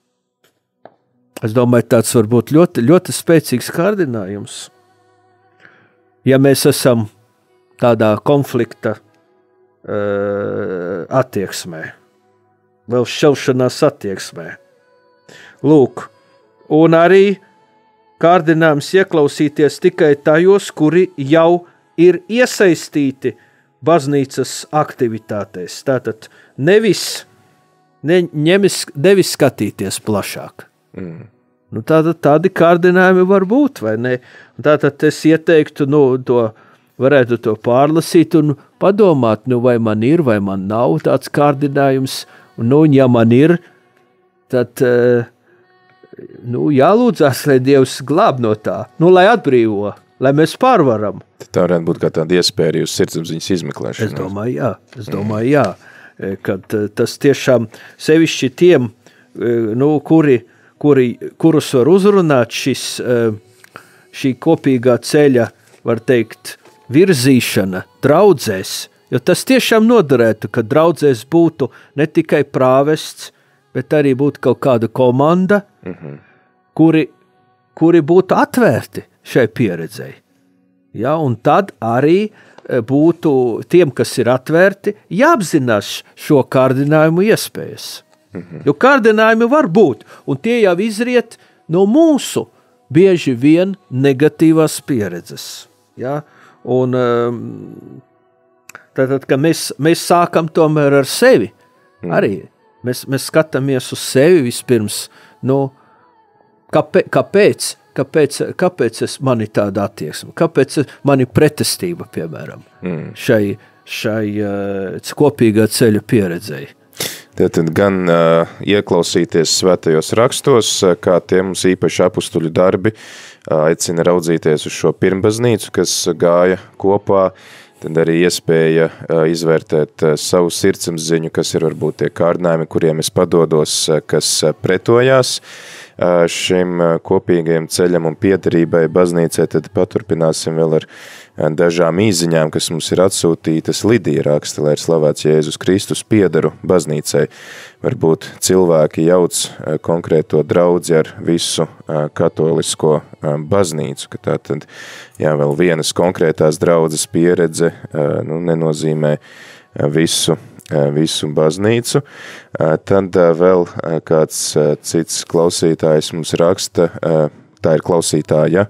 Es domāju, tāds var būt ļoti, ļoti spēcīgs kārdinājums. Ja mēs esam tādā konflikta uh, attieksmē, vēl šķelšanās attieksmē. Lūk, un arī kārdinājums ieklausīties tikai tajos, kuri jau ir iesaistīti baznīcas aktivitātēs. Tātad nevis, ne, nevis, nevis skatīties plašāk. Mm. Nu, tātad tādi kārdinājumi var būt, vai ne? Tātad es ieteiktu, nu, to varētu to pārlasīt un padomāt, nu vai man ir, vai man nav tāds kārdinājums, un nu, ja man ir, tad nu, jālūdzās, lai Dievs glāb no tā, nu, lai atbrīvo, lai mēs pārvaram. Tā varētu būt kā tāda iespēja jūs sirdsapziņas izmeklēšana. Es domāju, jā, es domāju, jā, kad tas tiešām sevišķi tiem, nu, kuri, kuri, kurus var uzrunāt šis, šī kopīgā ceļa, var teikt, virzīšana draudzēs, jo tas tiešām noderētu, ka draudzēs būtu ne tikai prāvests, bet arī būtu kaut kāda komanda, mm-hmm. kuri, kuri būtu atvērti šai pieredzei. Ja, un tad arī būtu tiem, kas ir atvērti, jāapzinās šo kārdinājumu iespējas. Mm-hmm. Jo kārdinājumi var būt, un tie jau izriet no mūsu bieži vien negatīvās pieredzes. Ja? Un tātad, ka mēs, mēs sākam tomēr ar sevi, mm. arī mēs, mēs skatāmies uz sevi vispirms, nu, kāpēc, kāpēc, kāpēc, kāpēc es mani tāda attieksme, kāpēc mani pretestība, piemēram, mm. šai, šai uh, kopīgā ceļa pieredzei. Tātad gan uh, ieklausīties svētajos rakstos, kā tie mums īpaši apustuļu darbi uh, aicina raudzīties uz šo pirmbaznīcu, kas gāja kopā, tad arī iespēja uh, izvērtēt uh, savu sirdsapziņu, kas ir varbūt tie kārdinājumi, kuriem es padodos, uh, kas uh, pretojās uh, šim uh, kopīgajam ceļam un piederībai baznīcai, tad paturpināsim vēl ar dažām īziņām, kas mums ir atsūtītas. Lidija raksta, lai ir slavēts Jēzus Kristus, piederu baznīcai. Varbūt cilvēki jauc konkrēto draudzi ar visu katolisko baznīcu, ka tā tad, jā, vēl vienas konkrētās draudzes pieredze, nu, nenozīmē visu, visu baznīcu. Tad vēl kāds cits klausītājs mums raksta, tā ir klausītāja,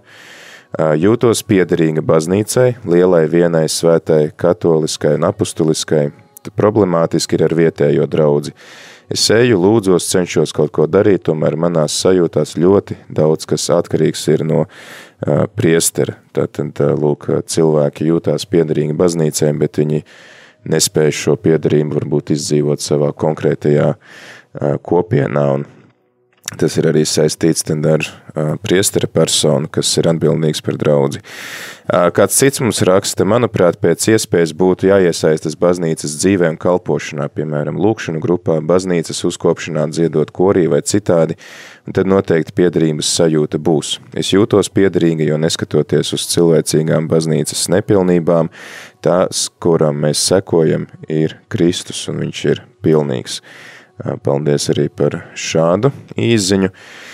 jūtos piederīga baznīcai, lielai vienai svētai katoliskai un apustuliskai, problemātiski ir ar vietējo draudzi. Es eju, lūdzos, cenšos kaut ko darīt, tomēr manās sajūtās ļoti daudz, kas atkarīgs ir no uh, priestera. Tātad, uh, lūk, cilvēki jūtās piederīgi baznīcai, bet viņi nespēj šo piederību varbūt izdzīvot savā konkrētajā uh, kopienā, un tas ir arī saistīts ar uh, priestera personu, kas ir atbildīgs par draudzi. Uh, kāds cits mums raksta, manuprāt, pēc iespējas būtu jāiesaistas baznīcas dzīvē un kalpošanā, piemēram, lūkšanu grupā, baznīcas uzkopšanā, dziedot korī vai citādi, un tad noteikti piederības sajūta būs. Es jūtos piederīga, jo neskatoties uz cilvēcīgām baznīcas nepilnībām, tās, kuram mēs sekojam, ir Kristus, un viņš ir pilnīgs. Paldies arī par šādu īziņu.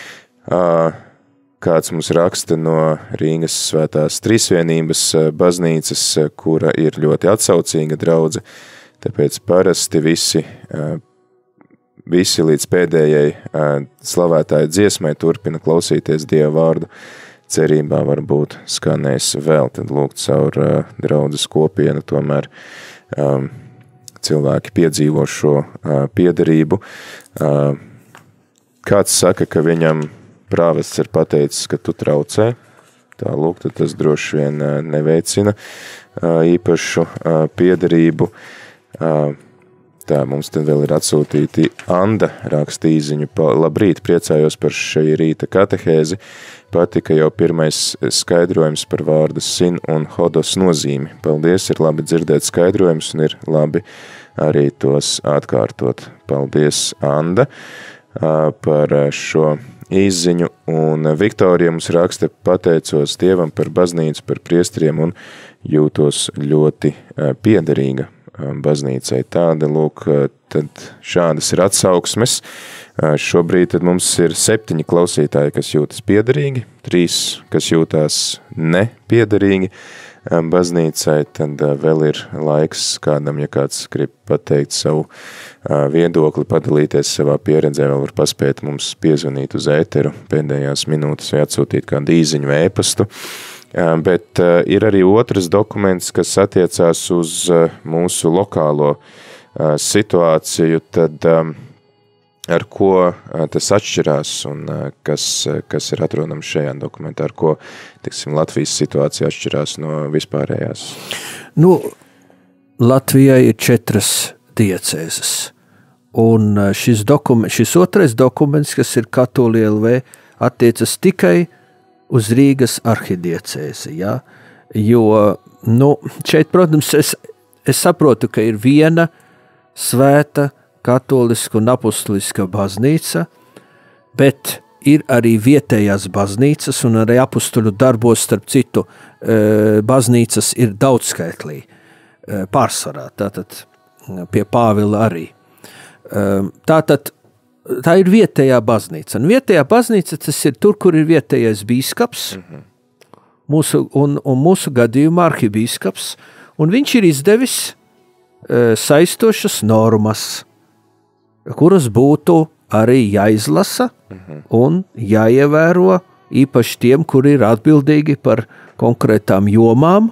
Kāds mums raksta no Rīgas svētās trīsvienības baznīcas, kura ir ļoti atsaucīga draudze, tāpēc parasti visi, visi līdz pēdējai slavētāju dziesmai turpina klausīties Dieva vārdu, cerībā varbūt skanēs vēl, tad lūgt caur draudzes kopienu tomēr um, cilvēki piedzīvo šo uh, piederību. Uh, kāds saka, ka viņam prāvests ir pateicis, ka tu traucē, tā lūk, tad tas droši vien uh, neveicina uh, īpašu uh, piederību. Uh, tā, mums tad vēl ir atsūtīti Anda rakstīziņu. Labrīt, priecājos par šai rīta katehēzi. Patika jau pirmais skaidrojums par vārdu sin un hodos nozīmi. Paldies, ir labi dzirdēt skaidrojums un ir labi arī tos atkārtot. Paldies, Anda, par šo izziņu. Un Viktorija mums raksta, pateicos Dievam par baznīcu, par priesteriem un jūtos ļoti piederīga baznīcai. Tāda, lūk, tad šādas ir atsauksmes. Šobrīd tad mums ir septiņi klausītāji, kas jūtas piederīgi, trīs, kas jūtās nepiederīgi baznīcai, tad vēl ir laiks kādam, ja kāds grib pateikt savu viedokli, padalīties savā pieredzē, vēl var paspēt mums piezvanīt uz ēteru pēdējās minūtes vai atsūtīt kādu īziņu vai ēpastu. Bet ir arī otrs dokuments, kas attiecās uz mūsu lokālo situāciju, tad ar ko tas atšķirās un kas, kas ir atrodams šajā dokumentā, ar ko, tiksim, Latvijas situācija atšķirās no vispārējās? Nu, Latvijai ir četras diecēzes, un šis, dokument, šis otrais dokuments, kas ir Katoļu L V, attiecas tikai uz Rīgas arhidiecēzi, ja? Jo, nu, šeit, protams, es, es saprotu, ka ir viena svēta katoliska un apustuliska baznīca, bet ir arī vietējās baznīcas un arī apustuļu darbos, starp citu, baznīcas ir daudzskaitlī pārsvarā, tātad pie Pāvila arī. Tātad tā ir vietējā baznīca. Un vietējā baznīca tas ir tur, kur ir vietējais bīskaps, mm-hmm. mūsu, un, un mūsu gadījumā arhibīskaps, un viņš ir izdevis e, saistošas normas, kuras būtu arī jāizlasa mm-hmm. un jāievēro īpaši tiem, kuri ir atbildīgi par konkrētām jomām,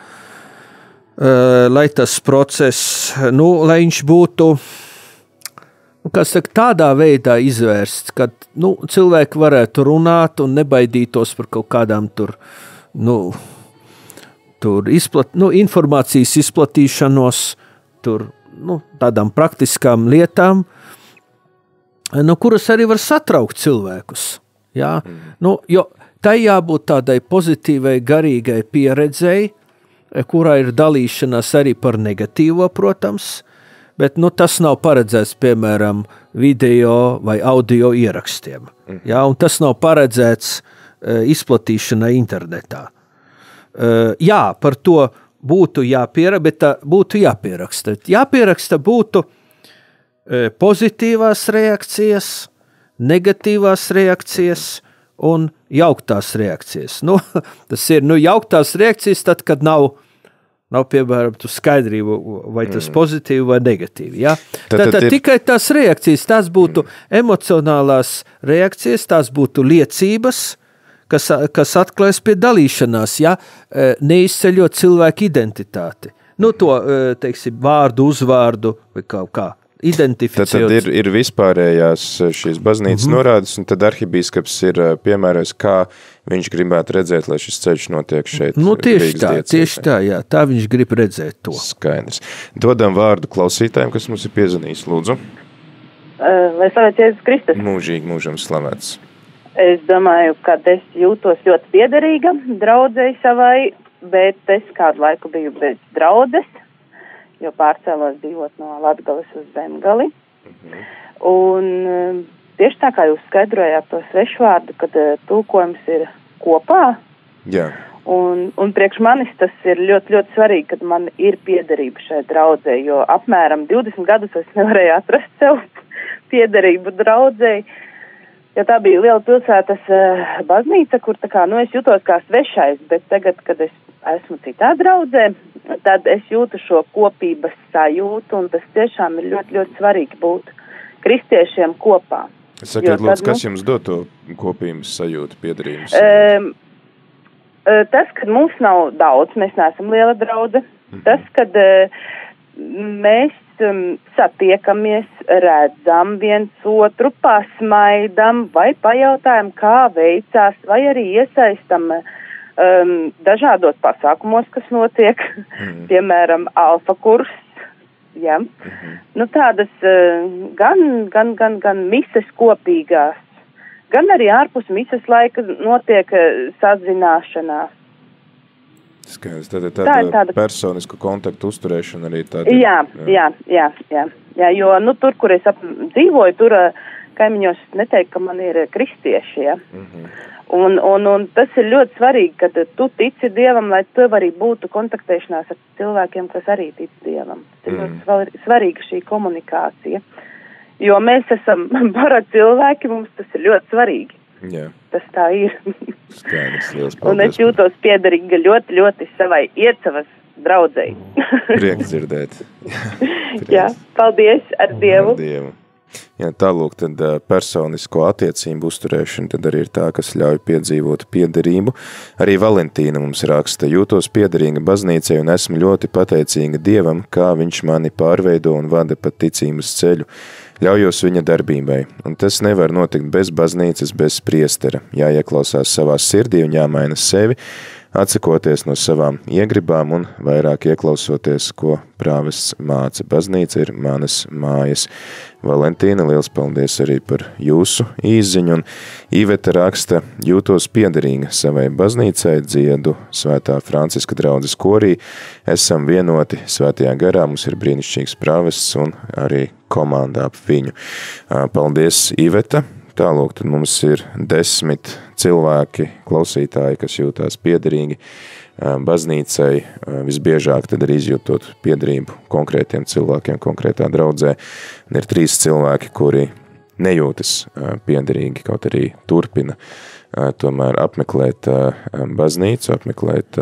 e, lai tas process, nu, lai viņš būtu kas saka, tādā veidā izvērsts, ka nu, cilvēki varētu runāt un nebaidītos par kaut kādām tur, nu, tur izplat, nu, informācijas izplatīšanos, tur, nu, tādām praktiskām lietām, nu, kuras arī var satraukt cilvēkus. Jā? Mm. Nu, jo tai jābūt tādai pozitīvai, garīgai pieredzei, kurā ir dalīšanās arī par negatīvo, protams, bet nu, tas nav paredzēts, piemēram, video vai audio ierakstiem. Mm. Ja? Un tas nav paredzēts uh, izplatīšanai internetā. Uh, jā, par to būtu jāpieraksta, bet tā būtu jāpieraksta. Jāpieraksta būtu uh, pozitīvās reakcijas, negatīvās reakcijas un jauktās reakcijas. Nu, tas ir nu, jauktās reakcijas tad, kad nav Nav, piemēram, tu skaidrību, vai tas mm. pozitīvi vai negatīvi. Ja? Tad, tad, tad ir... tikai tās reakcijas, tās būtu mm. emocionālās reakcijas, tās būtu liecības, kas, kas atklājas pie dalīšanās, ja? Neizceļot cilvēku identitāti. Nu, to, teiksim, vārdu, uzvārdu vai kaut kā. Identificējot. Tad, tad ir, ir vispārējās šīs baznīcas mm-hmm. norādes, un tad arhibīskaps ir piemērojis, kā viņš gribētu redzēt, lai šis ceļš notiek šeit. Nu, tieši tā, tieši tā, jā, tā viņš grib redzēt to. Skaidrs. Dodam vārdu klausītājiem, kas mums ir piezvanījis, lūdzu. Lai slavēts Jēzus Kristus. Mūžīgi mūžam slavēts. Es domāju, ka es jūtos ļoti piederīga draudzei savai, bet es kādu laiku biju bez draudzes, jo pārcēlos dzīvot no Latgales uz Zemgali. Mhm. Un tieši tā kā jūs skaidrojāt to svešvārdu, kad tulkojums ir kopā. Jā. Un, un priekš manis tas ir ļoti, ļoti svarīgi, kad man ir piederība šai draudzei, jo apmēram divdesmit gadus es nevarēju atrast sev piederību draudzei, jo tā bija liela pilsētas uh, baznīca, kur tā kā, nu, es jūtos kā svešais, bet tagad, kad es esmu citā draudzē, tad es jūtu šo kopības sajūtu, un tas tiešām ir ļoti, ļoti svarīgi būt kristiešiem kopā. Sakiet, lūdzu, tad, kas nu, jums dod to kopības sajūtu, piederības sajūtu? Um, tas, kad mums nav daudz, mēs neesam liela draudze, mm-hmm. tas, kad uh, mēs um, satiekamies, redzam viens otru, pasmaidam, vai pajautājam, kā veicās, vai arī iesaistam Um, dažādos pasākumos, kas notiek, mm. piemēram, alfa kurs, ja? mm-hmm. nu tādas uh, gan, gan, gan, gan mises kopīgās, gan arī ārpus mises laika notiek uh, sazināšanās. Skaidrs, tad ir tāda, tā tāda personisku kontaktu uzturēšana arī tāda. Jā, jā, jā, jā, jā, jo nu tur, kur es ap, dzīvoju, tur uh, kaimiņos neteikt, ka man ir kristieši, ja. Mm-hmm. Un, un, un tas ir ļoti svarīgi, ka tu tici Dievam, lai tev arī būtu kontaktēšanās ar cilvēkiem, kas arī tic Dievam. Tas ir mm. ļoti svarīga šī komunikācija. Jo mēs esam bara cilvēki, mums tas ir ļoti svarīgi. Jā. Tas tā ir. Skaidrs, liels paldies. Un es jūtos piederīga ļoti, ļoti savai iecavas draudzei. Prieks dzirdēt. Jā, paldies ar Dievu. Ar Dievu. Jā, tālūk, tad personisko attiecību uzturēšana tad arī ir tā, kas ļauj piedzīvot piederību. Arī Valentīna mums raksta, jūtos piederīga baznīcai un esmu ļoti pateicīga Dievam, kā viņš mani pārveido un vada pa ticības ceļu. Ļaujos viņa darbībai, un tas nevar notikt bez baznīcas, bez priestera. Jāieklausās savā sirdī un jāmaina sevi, atsakoties no savām iegribām un vairāk ieklausoties, ko prāvests māca. Baznīca ir manas mājas. Valentīna, liels paldies arī par jūsu īziņu, un Iveta raksta, jūtos piederīga savai baznīcai, dziedu Svētā Franciska draudzes korī, esam vienoti svētajā garā, mums ir brīnišķīgs prāvests un arī komanda ap viņu. Paldies, Iveta! Tālūk, tad mums ir desmit cilvēki, klausītāji, kas jūtās piederīgi baznīcai, visbiežāk tad arī izjūtot piederību konkrētiem cilvēkiem, konkrētā draudzē. Un ir trīs cilvēki, kuri nejūtas piederīgi, kaut arī turpina tomēr apmeklēt baznīcu, apmeklēt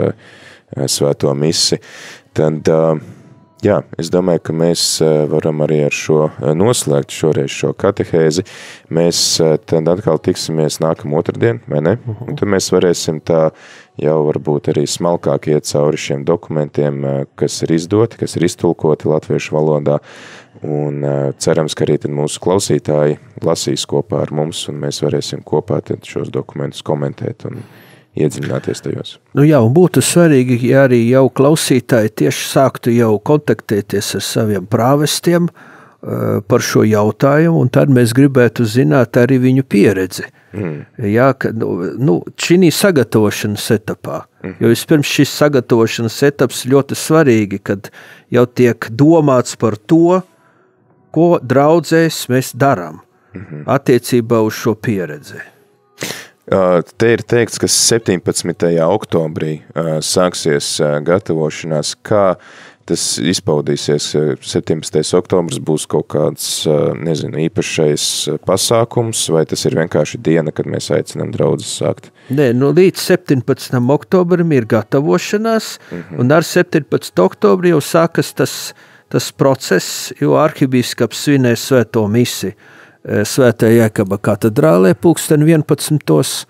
svēto misi. Tad jā, es domāju, ka mēs varam arī ar šo noslēgt šoreiz šo katehēzi. Mēs tad atkal tiksimies nākamā otrdien, vai ne? Un tad mēs varēsim tā jau varbūt arī smalkāk iet cauri šiem dokumentiem, kas ir izdoti, kas ir iztulkoti latviešu valodā. Un cerams, ka arī tad mūsu klausītāji lasīs kopā ar mums, un mēs varēsim kopā tad šos dokumentus komentēt un iedziļināties tajos. Nu jā, un būtu svarīgi, ja arī jau klausītāji tieši sāktu jau kontaktēties ar saviem prāvestiem uh, par šo jautājumu, un tad mēs gribētu zināt arī viņu pieredzi. Mm. Jā, ka, nu, šī sagatavošanas etapā, mm. jo vispirms šis sagatavošanas etaps ļoti svarīgi, kad jau tiek domāts par to, ko draudzēs mēs darām mm-hmm. attiecībā uz šo pieredzi. Te ir teikts, ka septiņpadsmitajā oktobrī sāksies gatavošanās, kā tas izpaudīsies. septiņpadsmitais oktobris būs kaut kāds, nezinu, īpašais pasākums, vai tas ir vienkārši diena, kad mēs aicinām draudzes sākt? Nē, nu līdz septiņpadsmitajam oktobrim ir gatavošanās, mm-hmm. un ar septiņpadsmitajā oktobri jau sākas tas, tas process, jo arhibīskaps svinēs svēto misi Svētā Jēkaba katedrālē pulksten vienpadsmitos,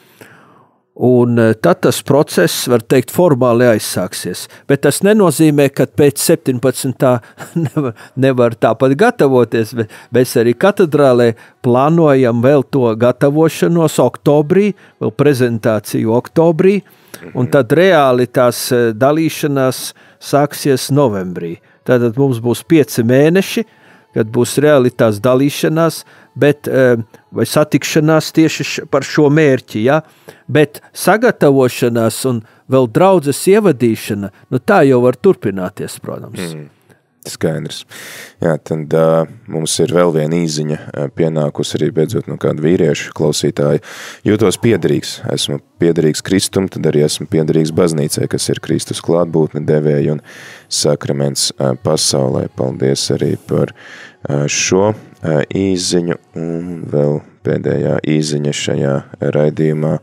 un tad tas process, var teikt, formāli aizsāksies. Bet tas nenozīmē, ka pēc septiņpadsmitā nevar, nevar tāpat gatavoties, bet mēs arī katedrālē plānojam vēl to gatavošanos oktobrī, vēl prezentāciju oktobrī, un tad reāli tās dalīšanās sāksies novembrī. Tātad mums būs pieci mēneši, kad būs realitātes dalīšanās, bet, vai satikšanās tieši par šo mērķi, ja? Bet sagatavošanās un vēl draudzes ievadīšana, nu tā jau var turpināties, protams. Mm, skaidrs. Jā, tad uh, mums ir vēl viena īziņa uh, pienākus arī beidzot no kāda vīriešu klausītāja. Jūtos piederīgs, esmu piederīgs Kristum, tad arī esmu piederīgs baznīcai, kas ir Kristus klātbūtne, devēja un sakraments uh, pasaulē. Paldies arī par uh, šo uh, īziņu un vēl pēdējā īziņa šajā raidījumā.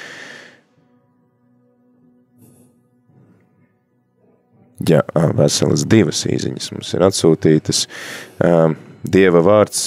Jā, veselas divas īziņas mums ir atsūtītas. Dieva vārds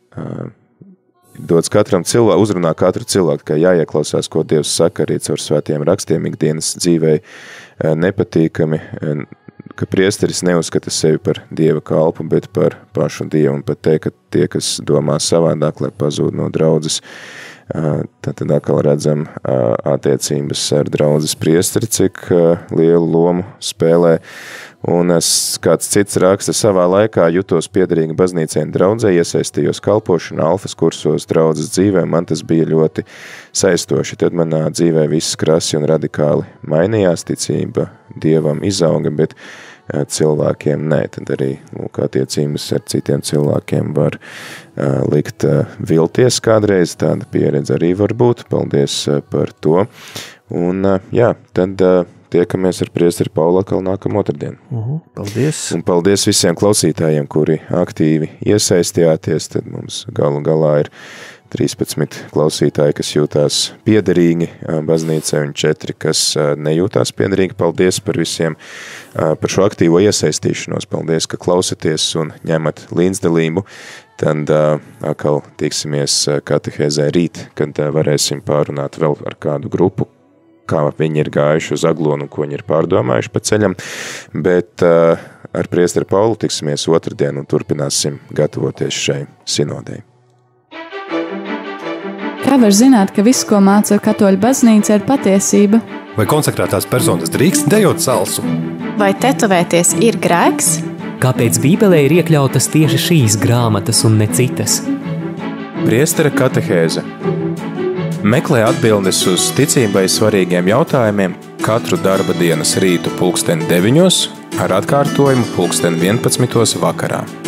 dots katram cilvēku, uzrunā katru cilvēku, ka jāieklausās, ko Dievs saka arī caur svētiem rakstiem ikdienas dzīvei nepatīkami, ka priesteris neuzskata sevi par Dieva kalpu, bet par pašu Dievu un pat teikt, ka tie, kas domā savādāk, lai pazūd no draudzes. Tad atkal redzam attiecības ar draudzes priesteri, cik lielu lomu spēlē. Un es, kāds cits raksta, savā laikā jutos piederīgi baznīcai un draudzē, iesaistījos kalpošanā, alfas kursos, draudzes dzīvē, man tas bija ļoti saistoši. Tad manā dzīvē viss krasi un radikāli mainījās, ticība Dievam izauga, bet cilvēkiem nē, tad arī lūk, attiecības ar citiem cilvēkiem var uh, likt uh, vilties kādreiz, tāda pieredze arī var būt, paldies uh, par to, un uh, jā, tad uh, tiekamies ar priesteri Paulu atkal nākamā otrdien. Uh-huh, paldies. Un paldies visiem klausītājiem, kuri aktīvi iesaistījāties, tad mums galu galā ir trīspadsmit klausītāji, kas jūtās piederīgi baznīcai un četri, kas nejūtās piederīgi. Paldies par visiem, par šo aktīvo iesaistīšanos. Paldies, ka klausaties un ņemat līdzdalību. Tad atkal tiksimies katehēzē rīt, kad varēsim pārunāt vēl ar kādu grupu, kā viņi ir gājuši uz Aglonu un ko viņi ir pārdomājuši pa ceļam, bet uh, ar priesteri Paulu tiksimies otrdien un turpināsim gatavoties šai sinodei. Kā var zināt, ka viss, ko māca katoļu baznīca, ir patiesība? Vai konsekrētās personas drīkst dejot salsu? Vai tetovēties ir grēks? Kāpēc Bībelē ir iekļautas tieši šīs grāmatas un ne citas? Priestera katehēze. Meklē atbildes uz ticībai svarīgiem jautājumiem katru darba dienas rītu pulksten deviņos ar atkārtojumu pulksten vienpadsmitos vakarā.